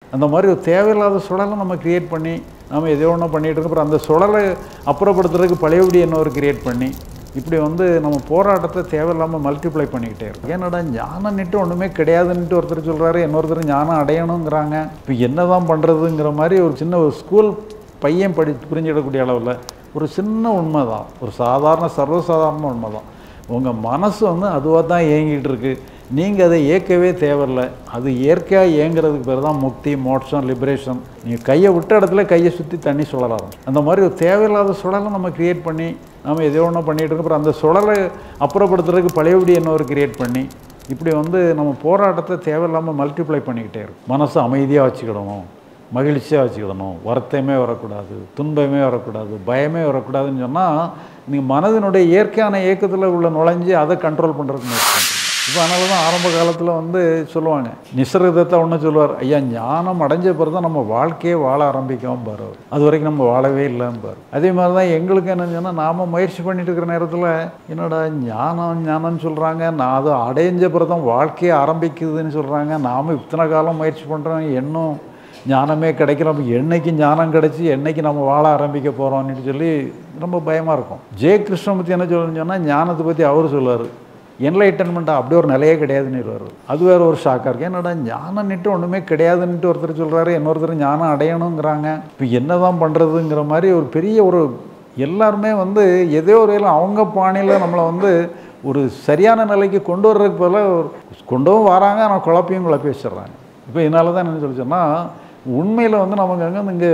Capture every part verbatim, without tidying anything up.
அந்த மாதிரி ஒரு தேவையில்லாத சுழலை நம்ம கிரியேட் பண்ணி நம்ம எதோ ஒன்று பண்ணிகிட்டு இருக்கோம். அப்புறம் அந்த சுழலை அப்புறப்படுத்துறதுக்கு பழையபடி என்ன ஒரு கிரியேட் பண்ணி இப்படி வந்து நம்ம போராட்டத்தை தேவையில்லாமல் மல்டிப்ளை பண்ணிக்கிட்டே இருக்கோம். ஏன்னாடா ஞானம்னுட்டு ஒன்றுமே கிடையாதுன்ட்டு ஒருத்தர் சொல்கிறாரு, இன்னொருத்தர் ஞானம் அடையணுங்கிறாங்க. இப்போ என்ன தான் பண்ணுறதுங்கிற மாதிரி ஒரு சின்ன ஒரு ஸ்கூல் பையன் படி புரிஞ்சிடக்கூடிய அளவில் ஒரு சின்ன உண்மை தான், ஒரு சாதாரண சர்வசாதாரண உண்மை தான். உங்கள் மனசு வந்து அதுவாக தான் இயங்கிட்டு இருக்கு. நீங்கள் அதை இயக்கவே தேவையில்லை. அது இயற்கையாக இயங்குறதுக்கு பேர் தான் முக்தி, மோட்சம், லிபரேஷன். நீங்கள் கையை விட்ட இடத்துல கையை சுற்றி தண்ணி சுழலாம். அந்த மாதிரி ஒரு தேவையில்லாத சுழலை நம்ம கிரியேட் பண்ணி நம்ம எதோ ஒன்று பண்ணிகிட்டு இருக்கோம். அப்புறம் அந்த சுழலை அப்புறப்படுத்துறதுக்கு பழையபடி என்ன ஒரு கிரியேட் பண்ணி இப்படி வந்து நம்ம போராட்டத்தை தேவையில்லாமல் மல்டிப்ளை பண்ணிக்கிட்டே இருக்கும். மனசை அமைதியாக வச்சுக்கிடணும், மகிழ்ச்சியாக வச்சுக்கிடணும், வருத்தமே வரக்கூடாது, துன்பமே வரக்கூடாது, பயமே வரக்கூடாதுன்னு சொன்னால் நீங்கள் மனதினுடைய இயற்கையான இயக்கத்தில் உள்ள நுழைஞ்சி அதை கண்ட்ரோல் பண்ணுறதுக்கு முயற்சி பண்ணுறீங்க. இப்போ அதனால தான் ஆரம்ப காலத்தில் வந்து சொல்லுவாங்க, நிசர்கதத்தை ஒன்று சொல்லுவார், ஐயா ஞானம் அடைஞ்ச பிறகு தான் நம்ம வாழ்க்கையே வாழ ஆரம்பிக்கவும் பாரு, அது வரைக்கும் நம்ம வாழவே இல்லைன்னு பாரு. அதே மாதிரி தான் எங்களுக்கு என்னன்னு சொன்னால் நாம் முயற்சி பண்ணிட்டு இருக்கிற நேரத்தில் என்னோட ஞானம் ஞானம்னு சொல்கிறாங்க, நான் அதை அடைஞ்ச பிறகு தான் வாழ்க்கையே ஆரம்பிக்குதுன்னு சொல்கிறாங்க. நாம் இத்தனை காலம் முயற்சி பண்ணுறோம், இன்னும் ஞானமே கிடைக்கல, நம்ம என்னைக்கு ஞானம் கிடச்சி என்னைக்கு நம்ம வாழ ஆரம்பிக்க போகிறோம்னு சொல்லி ரொம்ப பயமாக இருக்கும். ஜெய கிருஷ்ணமூர்த்தி என்ன சொல்லணும்னு சொன்னால் ஞானத்தை பற்றி அவர் சொல்லுவார், என்லைட்டன்மெண்ட்டாக அப்படி ஒரு நிலையே கிடையாதுன்னு வருவார். அது வேறு ஒரு ஷாக்காக இருக்குது. என்னடா ஞானம்னுட்டு ஒன்றுமே கிடையாதுன்ட்டு ஒருத்தர் சொல்கிறாரு, இன்னொருத்தர் ஞானம் அடையணுங்கிறாங்க. இப்போ என்ன தான் பண்ணுறதுங்கிற மாதிரி ஒரு பெரிய ஒரு எல்லாருமே வந்து எதோ ஒரு அவங்க பாணியில் நம்மளை வந்து ஒரு சரியான நிலைக்கு கொண்டு வர்றதுக்கு போல கொண்டும் வராங்க, ஆனால் குழப்பையும் குழப்பி வச்சிடுறாங்க. இப்போ இதனால தான் என்ன சொல்லி சொன்னால் உண்மையில் வந்து நமக்கு அங்கே இங்கே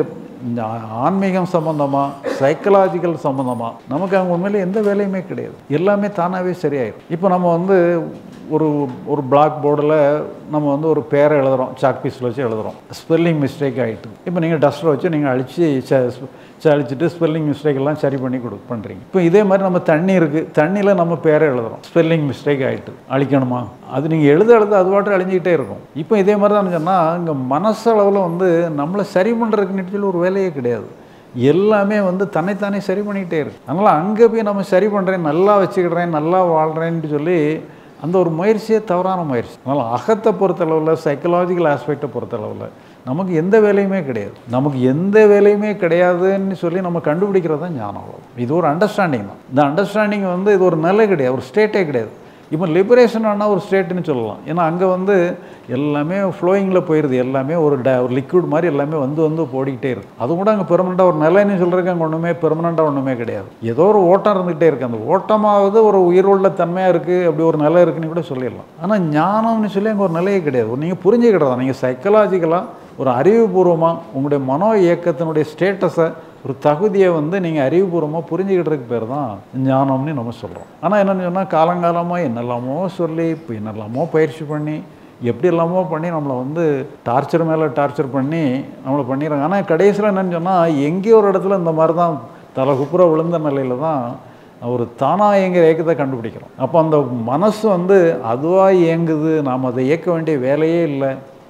ஆன்மீகம் சம்மந்தமாக சைக்கலாஜிக்கல் சம்மந்தமாக நமக்கு அங்கே உண்மையில் எந்த வேலையுமே கிடையாது. எல்லாமே தானாகவே சரியாயிடும். இப்போ நம்ம வந்து ஒரு ஒரு பிளாக் போர்டில் நம்ம வந்து ஒரு பேரை எழுதுகிறோம், சாக் பீஸில் வச்சு எழுதுகிறோம், ஸ்பெல்லிங் மிஸ்டேக் ஆகிட்டு. இப்போ நீங்கள் டஸ்டர் வச்சு நீங்கள் அழித்து அழிச்சிட்டு ஸ்பெல்லிங் மிஸ்டேக் எல்லாம் சரி பண்ணி கொடு பண்ணுறீங்க. இப்போ இதே மாதிரி நம்ம தண்ணி இருக்குது, தண்ணியில் நம்ம பேரை எழுதுகிறோம், ஸ்பெல்லிங் மிஸ்டேக் ஆகிட்டு, அழிக்கணுமா? அது நீங்கள் எழுத எழுத அது பாட்டு அழிஞ்சிக்கிட்டே இருக்கும். இப்போ இதே மாதிரி தான் சொன்னால் இங்கே மனசளவில் வந்து நம்மளை சரி பண்ணுறதுக்குன்னு சொல்லி ஒரு வேலையே கிடையாது. எல்லாமே வந்து தன்னைத்தானே சரி பண்ணிக்கிட்டே இருக்கு. அதனால் அங்கே போய் நம்ம சரி பண்ணுறேன், நல்லா வச்சுக்கிடுறேன், நல்லா வாழ்கிறேன்ட்டு சொல்லி அந்த ஒரு முயற்சியே தவறான முயற்சி. அதனால் அகத்தை பொறுத்தளவில் சைக்கலாஜிக்கல் ஆஸ்பெக்டை பொறுத்தளவில் நமக்கு எந்த வேலையுமே கிடையாது. நமக்கு எந்த வேலையுமே கிடையாதுன்னு சொல்லி நம்ம கண்டுபிடிக்கிறது தான் ஞானம். இது ஒரு அண்டர்ஸ்டாண்டிங் தான். இந்த அண்டர்ஸ்டாண்டிங் வந்து இது ஒரு நிலை கிடையாது, ஒரு ஸ்டேட்டே கிடையாது. இப்போ லிபரேஷன் ஆனால் ஒரு ஸ்டேட்டுன்னு சொல்லலாம். ஏன்னா அங்கே வந்து எல்லாமே ஃப்ளோயிங்கில் போயிடுது, எல்லாமே ஒரு ட ஒரு லிக்விட் மாதிரி எல்லாமே வந்து வந்து போடிக்கிட்டே இருக்குது. அது கூட அங்கே பெர்மனெண்ட்டாக ஒரு நிலைன்னு சொல்கிறதுக்கு அங்கே ஒன்றுமே பெர்மனெண்ட்டாக ஒன்றுமே கிடையாது. ஏதோ ஒரு ஓட்டம் இருந்துகிட்டே இருக்குது. அந்த ஓட்டமாவது ஒரு உயிருள்ள தன்மையாக இருக்குது, அப்படி ஒரு நிலை இருக்குன்னு கூட சொல்லிடலாம். ஆனால் ஞானம்னு சொல்லி அங்கே ஒரு நிலையே கிடையாது. நீங்கள் புரிஞ்சுக்கிட்டதான், நீங்கள் சைக்கலாஜிக்கலாக ஒரு அறிவுபூர்வமாக உங்களுடைய மனோ இயக்கத்தினுடைய ஸ்டேட்டஸை ஒரு தகுதியை வந்து நீங்கள் அறிவுபூர்வமாக புரிஞ்சுக்கிட்டதுக்கு பேர் தான் ஞானம்னு நம்ம சொல்கிறோம். ஆனால் என்னென்னு சொன்னால் காலங்காலமாக என்னெல்லாமோ சொல்லி இப்போ என்னெல்லாமோ பயிற்சி பண்ணி எப்படி எல்லாமோ பண்ணி நம்மளை வந்து டார்ச்சர் மேலே டார்ச்சர் பண்ணி நம்மளை பண்ணிடுறாங்க. ஆனால் கடைசியில் என்னென்னு சொன்னால் எங்கேயோ ஒரு இடத்துல இந்த மாதிரி தான் தலை குப்புற விழுந்த நிலையில் தான் ஒரு தானாக இயங்குகிற இயக்கத்தை கண்டுபிடிக்கிறோம். அப்போ அந்த மனசு வந்து அதுவாக இயங்குது, நாம் அதை இயக்க வேண்டிய வேலையே இல்லை.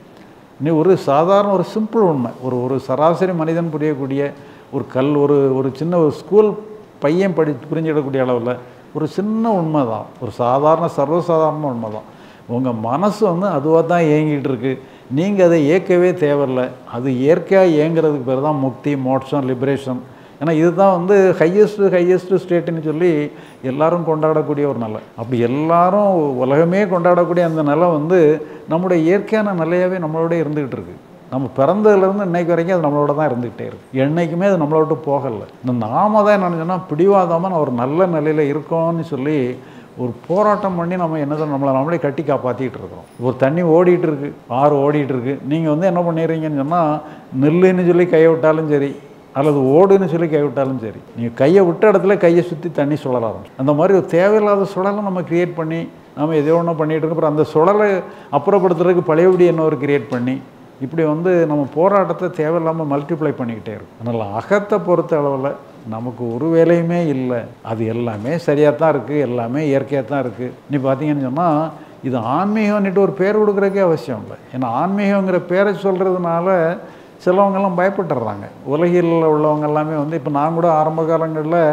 நீ ஒரு சாதாரண ஒரு சிம்பிள் உண்மை, ஒரு ஒரு சராசரி மனிதன் புரியக்கூடிய ஒரு கல் ஒரு ஒரு சின்ன ஒரு ஸ்கூல் பையன் படி புரிஞ்சிடக்கூடிய அளவில் ஒரு சின்ன உண்மை தான், ஒரு சாதாரண சர்வசாதாரண உண்மை தான். உங்கள் மனசு வந்து அதுவாக தான் இயங்கிட்டு இருக்கு, நீங்கள் அதை இயக்கவே தேவையில்லை. அது இயற்கையாக இயங்குறதுக்கு பேர் தான் முக்தி, மோட்சம், லிபரேஷன். ஏன்னா இதுதான் வந்து ஹையஸ்ட்டு ஹையஸ்ட்டு ஸ்டேட்டுன்னு சொல்லி எல்லாரும் கொண்டாடக்கூடிய ஒரு நிலை. அப்படி எல்லாரும் உலகமே கொண்டாடக்கூடிய அந்த நிலை வந்து நம்முடைய இயற்கையான நிலையாகவே நம்மளோட இருந்துக்கிட்டு இருக்குது. நம்ம பிறந்ததுலேருந்து இன்னைக்கு வரைக்கும் அது நம்மளோட தான் இருந்துக்கிட்டே இருக்குது. என்றைக்குமே அது நம்மளை விட்டு போகலை. இந்த நாம தான் என்ன சொன்னால் பிடிவாதமாக நான் ஒரு நல்ல நிலையில் இருக்கோன்னு சொல்லி ஒரு போராட்டம் பண்ணி நம்ம என்ன நம்மளை நம்மளே கட்டி காப்பாற்றிக்கிட்டு இருக்கிறோம். ஒரு தண்ணி ஓடிட்டு இருக்கு, ஆறு ஓடிட்டு இருக்கு, நீங்கள் வந்து என்ன பண்ணிடுறீங்கன்னு சொன்னால் நெல்லுன்னு சொல்லி கையை விட்டாலும் சரி அல்லது ஓடுன்னு சொல்லி கை விட்டாலும் சரி, நீங்கள் கையை விட்ட இடத்துல கையை சுற்றி தண்ணி சுழல ஆரம்பிச்சு. அந்த மாதிரி ஒரு தேவையில்லாத சுழலை நம்ம கிரியேட் பண்ணி நம்ம எதோ ஒன்று பண்ணிகிட்டு இருக்கோம். அப்புறம் அந்த சுழலை அப்புறப்படுத்துறதுக்கு பழையபடி என்ன ஒரு கிரியேட் பண்ணி இப்படி வந்து நம்ம போராட்டத்தை தேவையில்லாமல் மல்டிப்ளை பண்ணிக்கிட்டே இருக்கும். அதனால் அகத்தை பொறுத்த அளவில் நமக்கு ஒரு வேலையுமே இல்லை, அது எல்லாமே சரியாக தான் இருக்குது, எல்லாமே இயற்கையாக தான் இருக்குது. நீ பார்த்தீங்கன்னு சொன்னால் இது ஆன்மீகம்னுட்டு ஒரு பேர் கொடுக்குறதுக்கே அவசியம் இல்லை. ஏன்னா ஆன்மீகங்கிற பேரை சொல்கிறதுனால சிலவங்கெல்லாம் பயப்பட்டுடுறாங்க. உலகில் உள்ளவங்க எல்லாமே வந்து இப்போ நான் கூட ஆரம்ப காலங்களில்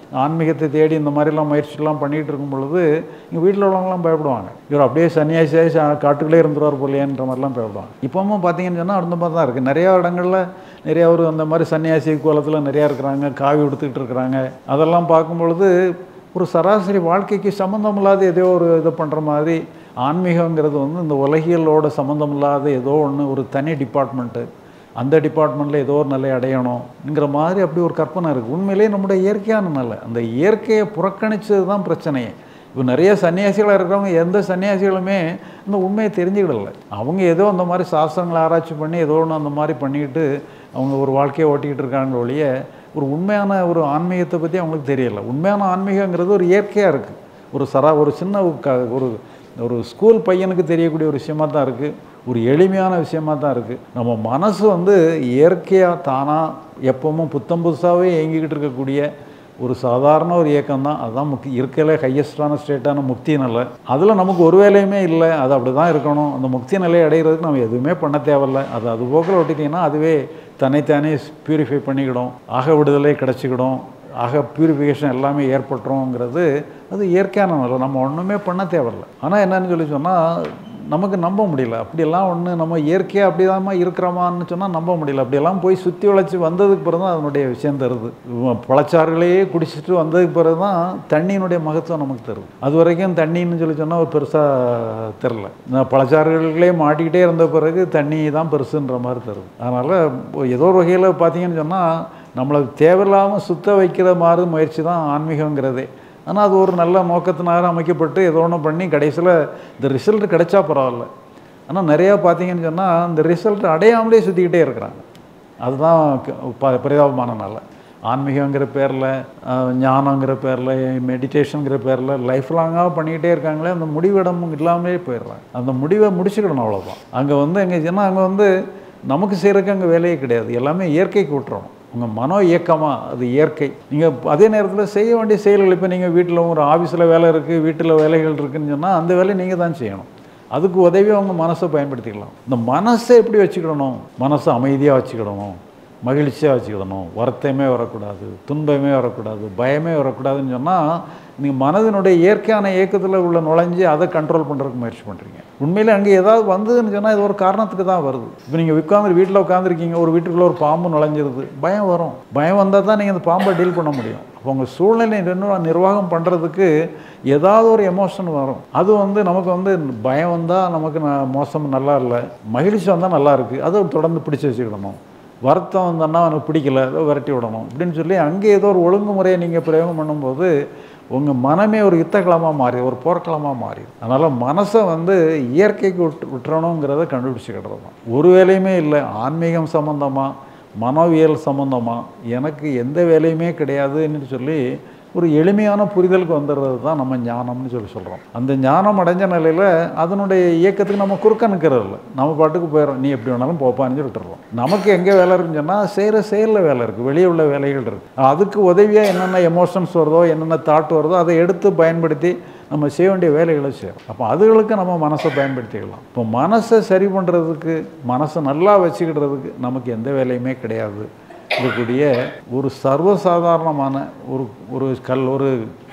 ஆன்மீகத்தை தேடி இந்த மாதிரிலாம் முயற்சிலாம் பண்ணிகிட்டு இருக்கும் பொழுது இங்கே வீட்டில் உள்ளவங்களாம் பயப்படுவாங்க. இவர் அப்படியே சன்னியாசியாகி காட்டுக்குள்ளே இருந்துருவார் போலையன்ற மாதிரிலாம் பயப்படுவாங்க. இப்போவும் பார்த்தீங்கன்னு சொன்னால் அந்த மாதிரி தான் இருக்குது. நிறையா இடங்களில் நிறையா ஒரு அந்த மாதிரி சன்னியாசி கோலத்தில் நிறையா இருக்கிறாங்க, காவி உடுத்துக்கிட்டு இருக்கிறாங்க. அதெல்லாம் பார்க்கும்பொழுது ஒரு சராசரி வாழ்க்கைக்கு சம்மந்தம் இல்லாத ஏதோ ஒரு இதை பண்ணுற மாதிரி ஆன்மீகங்கிறது வந்து இந்த உலகியலோட சம்மந்தம் இல்லாத ஏதோ ஒன்று ஒரு தனி டிபார்ட்மெண்ட்டு, அந்த டிபார்ட்மெண்ட்டில் ஏதோ ஒரு நிலையை அடையணுங்கிற மாதிரி அப்படி ஒரு கற்பனை இருக்குது. உண்மையிலேயே நம்முடைய இயற்கையான நிலை, அந்த இயற்கையை புறக்கணிச்சது தான் பிரச்சனையே. இப்போ நிறைய சன்னியாசிகளாக இருக்கிறவங்க எந்த சன்னியாசிகளுமே இந்த உண்மையை தெரிஞ்சுக்கிடலை. அவங்க ஏதோ அந்த மாதிரி சாஸ்திரங்களை ஆராய்ச்சி பண்ணி ஏதோ ஒன்று அந்த மாதிரி பண்ணிக்கிட்டு அவங்க ஒரு வாழ்க்கையை ஓட்டிக்கிட்டு இருக்காங்க ஒழிய ஒரு உண்மையான ஒரு ஆன்மீகத்தை பற்றி அவங்களுக்கு தெரியலை. உண்மையான ஆன்மீகங்கிறது ஒரு இயற்கையாக இருக்குது. ஒரு சரா ஒரு சின்ன ஒரு ஒரு ஸ்கூல் பையனுக்கு தெரியக்கூடிய ஒரு விஷயமாக தான் இருக்குது. ஒரு எளிமையான விஷயமாக தான் இருக்குது. நம்ம மனசு வந்து இயற்கையாக தானாக எப்பவும் புத்தம் புதுசாகவே இயங்கிக்கிட்டு இருக்கக்கூடிய ஒரு சாதாரண ஒரு இயக்கம் தான். அதுதான் முக்தி, இருக்கையில ஹையஸ்டான ஸ்டேட்டான முக்தி நிலை. அதில் நமக்கு ஒரு வேலையுமே இல்லை, அது அப்படி தான் இருக்கணும். அந்த முக்தி நிலையை அடைகிறதுக்கு நம்ம எதுவுமே பண்ண தேவையில்லை. அது அது போக்கில் விட்டுட்டிங்கன்னா அதுவே தன்னைத்தானே பியூரிஃபை பண்ணிக்கிடும், ஆக விடுதலை கிடச்சிக்கிடும், ஆக பியூரிஃபிகேஷன் எல்லாமே ஏற்பட்டுருங்கிறது அது இயற்கையான நிலை. நம்ம ஒன்றுமே பண்ண தேவையில்லை. ஆனால் என்னன்னு சொல்லி சொன்னால் நமக்கு நம்ப முடியல. அப்படியெல்லாம் ஒன்று நம்ம இயற்கையாக அப்படி தான் இருக்கிறோமான்னு சொன்னால் நம்ப முடியல. அப்படியெல்லாம் போய் சுற்றி உழைச்சி வந்ததுக்கு பிறகு தான் அதனுடைய விஷயம் தருது. பழச்சாறுகளையே குடிச்சிட்டு வந்ததுக்கு பிறகு தான் தண்ணியினுடைய மகத்துவம் நமக்கு தருது. அது வரைக்கும் தண்ணின்னு சொல்லி சொன்னால் ஒரு பெருசாக தெரில. நான் பழச்சாறுகளே மாட்டிக்கிட்டே இருந்த பிறகு தண்ணி தான் பெருசுன்ற மாதிரி தருது. அதனால் ஏதோ ஒரு வகையில் பார்த்தீங்கன்னு சொன்னால் நம்மளை தேவையில்லாமல் சுத்த வைக்கிற மாதிரி முயற்சி தான் ஆன்மீகங்கிறதே. ஆனால் அது ஒரு நல்ல நோக்கத்தினால அமைக்கப்பட்டு ஏதோ ஒன்று பண்ணி கடைசியில் இந்த ரிசல்ட் கிடைச்சா பரவாயில்ல. ஆனால் நிறையா பார்த்தீங்கன்னு சொன்னால் இந்த ரிசல்ட் அடையாமலே சுற்றிக்கிட்டே இருக்கிறாங்க. அதுதான் ப பரிதாபமான நாள். ஆன்மீகங்கிற பேரில், ஞானங்கிற பேரில், மெடிடேஷனுங்கிற பேரில் லைஃப் லாங்காக பண்ணிக்கிட்டே இருக்காங்களே, அந்த முடிவிடம் இல்லாமலே போயிடுறாங்க. அந்த முடிவை முடிச்சுக்கிடணும், அவ்வளோதான். அங்கே வந்து எங்கே சொன்னால் அங்கே வந்து நமக்கு செய்கிறதுக்கு அங்கே வேலையே கிடையாது. எல்லாமே இயற்கைக்கு விட்டுறோம். உங்கள் மனோ இயக்கமாக அது இயற்கை. நீங்கள் அதே நேரத்தில் செய்ய வேண்டிய செயல்கள், இப்போ நீங்கள் வீட்டில் ஒரு ஆஃபீஸில் வேலை இருக்குது, வீட்டில் வேலைகள் இருக்குதுன்னு சொன்னால் அந்த வேலையை நீங்கள் தான் செய்யணும். அதுக்கு உதவி அவங்க மனசை பயன்படுத்திக்கலாம். இந்த மனசை எப்படி வச்சுக்கிடணும்? மனசை அமைதியாக வச்சுக்கிடணும், மகிழ்ச்சியாக வச்சுக்கிடணும், வருத்தமே வரக்கூடாது, துன்பமே வரக்கூடாது, பயமே வரக்கூடாதுன்னு சொன்னால் நீங்கள் மனதினுடைய இயற்கையான இயக்கத்தில் உள்ள நுழைஞ்சி அதை கண்ட்ரோல் பண்ணுறதுக்கு முயற்சி பண்ணுறீங்க. உண்மையிலே அங்கே ஏதாவது வந்ததுன்னு சொன்னால் இது ஒரு காரணத்துக்கு தான் வருது. இப்போ நீங்கள் உட்காந்து வீட்டில் உட்காந்துருக்கீங்க, ஒரு வீட்டுக்குள்ளே ஒரு பாம்பு நுழைஞ்சிருது, பயம் வரும். பயம் வந்தால் தான் நீங்கள் அந்த பாம்பை டீல் பண்ண முடியும். அப்போ உங்கள் சூழ்நிலை நிர்வாகம் பண்ணுறதுக்கு ஏதாவது ஒரு எமோஷன் வரும். அது வந்து நமக்கு வந்து பயம் வந்தால் நமக்கு மோசம் நல்லா இல்லை, மகிழ்ச்சி வந்தால் நல்லா இருக்குது, அதை தொடர்ந்து பிடிச்சி வச்சுக்கிடணும். வருத்தம் வந்தோன்னா எனக்கு பிடிக்கல, ஏதோ விரட்டி விடணும் அப்படின்னு சொல்லி அங்கே ஏதோ ஒரு ஒழுங்குமுறையை நீங்கள் பிரயோகம் பண்ணும்போது உங்கள் மனமே ஒரு யுத்தக்களமாக மாறி, ஒரு போர்க்களமாக மாறி. அதனால் மனசை வந்து இயற்கைக்கு விட்டு விட்டுறணுங்கிறத கண்டுபிடிச்சிக்கிட்டது தான். ஒரு வேலையுமே இல்லை. ஆன்மீகம் சம்மந்தமாக, மனோவியல் சம்மந்தமாக எனக்கு எந்த வேலையுமே கிடையாதுன்னு சொல்லி ஒரு எளிமையான புரிதலுக்கு வந்துடுறது தான் நம்ம ஞானம்னு சொல்லி சொல்கிறோம். அந்த ஞானம் அடைஞ்ச நிலையில் அதனுடைய இயக்கத்துக்கு நம்ம குறுக்க நிற்கிறது இல்லை. நம்ம பாட்டுக்கு போயிடும், நீ எப்படி வேணாலும் போப்பான்னு சொல்லி விட்டுறோம். நமக்கு எங்கே வேலை இருக்குன்னு சொன்னால் செய்கிற செயலில் வேலை இருக்குது, வெளியே உள்ள வேலைகள் இருக்குது. அதுக்கு உதவியாக என்னென்ன எமோஷன்ஸ் வருதோ, என்னென்ன தாட் வருதோ அதை எடுத்து பயன்படுத்தி நம்ம செய்ய வேண்டிய வேலைகளை செய்யறோம். அப்போ அதுகளுக்கு நம்ம மனசை பயன்படுத்திக்கலாம். இப்போ மனசை சரி பண்ணுறதுக்கு, மனசை நல்லா வச்சுக்கிடுறதுக்கு நமக்கு எந்த வேலையுமே கிடையாது. இருக்கக்கூடிய ஒரு சர்வசாதாரணமான ஒரு ஒரு கல் ஒரு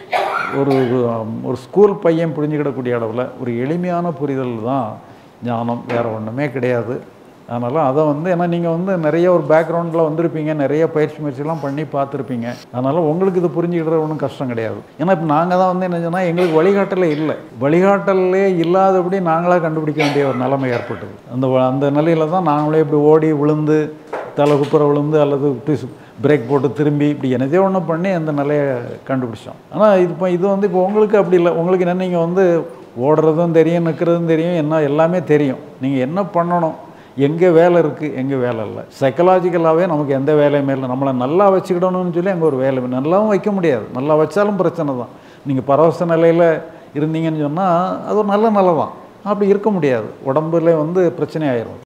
ஒரு ஒரு ஸ்கூல் பையன் புரிஞ்சுக்கிடக்கூடிய அளவில் ஒரு எளிமையான புரிதல் தான் ஞானம், வேறு ஒன்றுமே கிடையாது. அதனால் அதை வந்து ஏன்னா நீங்கள் வந்து நிறைய ஒரு பேக்ரவுண்டில் வந்திருப்பீங்க, நிறைய பயிற்சி முயற்சிலாம் பண்ணி பார்த்துருப்பீங்க. அதனால் உங்களுக்கு இது புரிஞ்சுக்கிற ஒன்றும் கஷ்டம் கிடையாது. ஏன்னா இப்போ நாங்கள் தான் வந்து என்ன சொன்னால் எங்களுக்கு வழிகாட்டலே இல்லை, வழிகாட்டலே இல்லாதபடி நாங்களாக கண்டுபிடிக்க வேண்டிய ஒரு நிலைமை ஏற்பட்டது. அந்த அந்த நிலையில் தான் நாங்களே இப்படி ஓடி விழுந்து தலை குப்புற விழுந்து அல்லது பிரேக் போட்டு திரும்பி இப்படி என்னதே ஒன்று பண்ணி அந்த நிலையை கண்டுபிடிச்சோம். ஆனால் இது இப்போ இது வந்து இப்போ உங்களுக்கு அப்படி இல்லை. உங்களுக்கு என்ன, நீங்கள் வந்து ஓடுறதும் தெரியும், நிற்கிறதும் தெரியும், என்ன எல்லாமே தெரியும். நீங்கள் என்ன பண்ணணும், எங்கே வேலை இருக்குது, எங்கே வேலை இல்லை. சைக்கலாஜிக்கலாகவே நமக்கு எந்த வேலையுமே இல்லை. நம்மளை நல்லா வச்சுக்கிடணும்னு சொல்லி அங்கே ஒரு வேலை நல்லாவும் வைக்க முடியாது. நல்லா வச்சாலும் பிரச்சனை தான். நீங்கள் பரவச நிலையில் இருந்தீங்கன்னு சொன்னால் அது ஒரு நல்ல நிலை தான். அப்படி இருக்க முடியாது, உடம்புல வந்து பிரச்சனை ஆயிரும்.